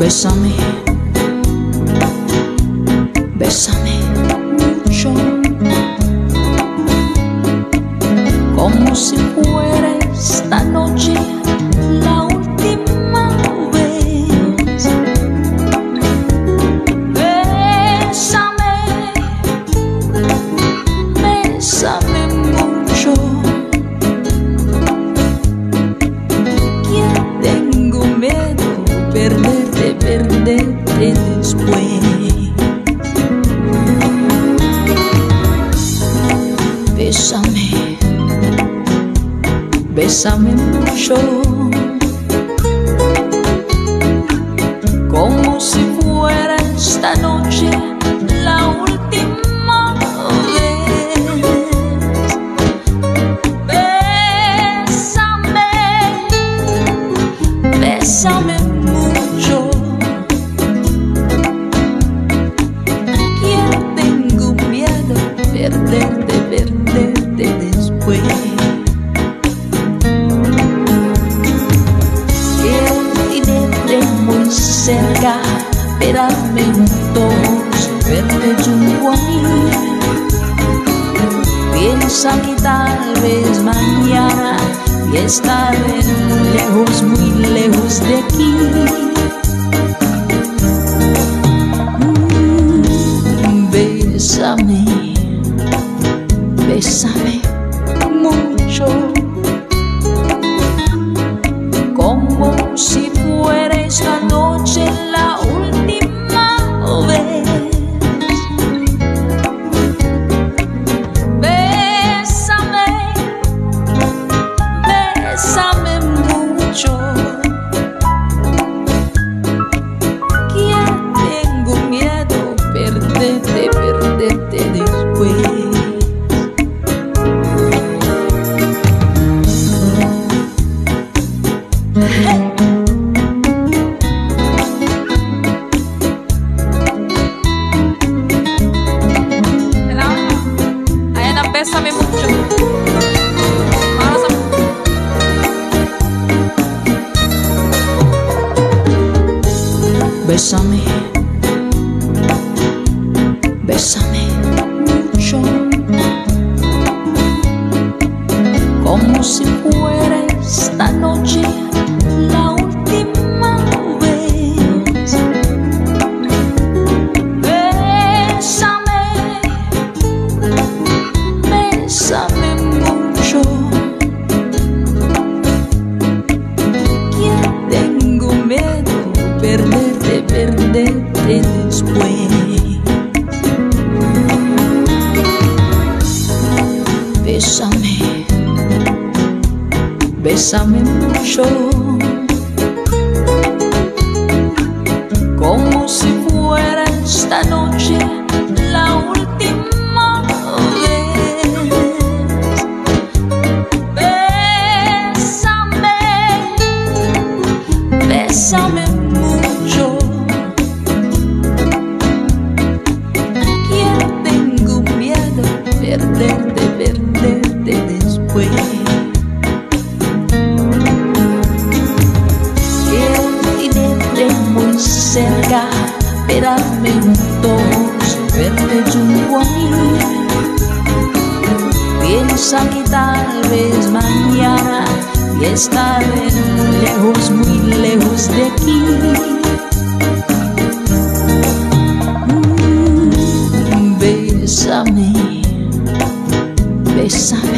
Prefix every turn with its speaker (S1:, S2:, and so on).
S1: Bésame, bésame mucho, como si fuera esta noche la última vez. Bésame, bésame mucho, que tengo miedo perderte después. Bésame, bésame mucho, como si fuera esta noche la última vez. Bésame, bésame mucho, que tengo miedo perderte después. Muy cerca, espérame juntos, verte junto a mí. Piensa que tal vez mañana y estaré lejos, muy lejos de aquí. Bésame, bésame mucho, como si fuera esta noche la última vez. Bésame, bésame mucho, que tengo miedo perderte después.
S2: Bésame mucho.
S1: Bésame, bésame mucho, como si fuera esta noche la última vez. Bésame, bésame mucho, que tengo miedo perderte después. Bésame, bésame mucho, como si fuera esta noche la última vez. Bésame, bésame mucho, que tengo miedo perderte después. Muy cerca, espérame juntos, verte junto a mí. Piensa que tal vez mañana y estaré lejos, muy lejos de aquí. Bésame, bésame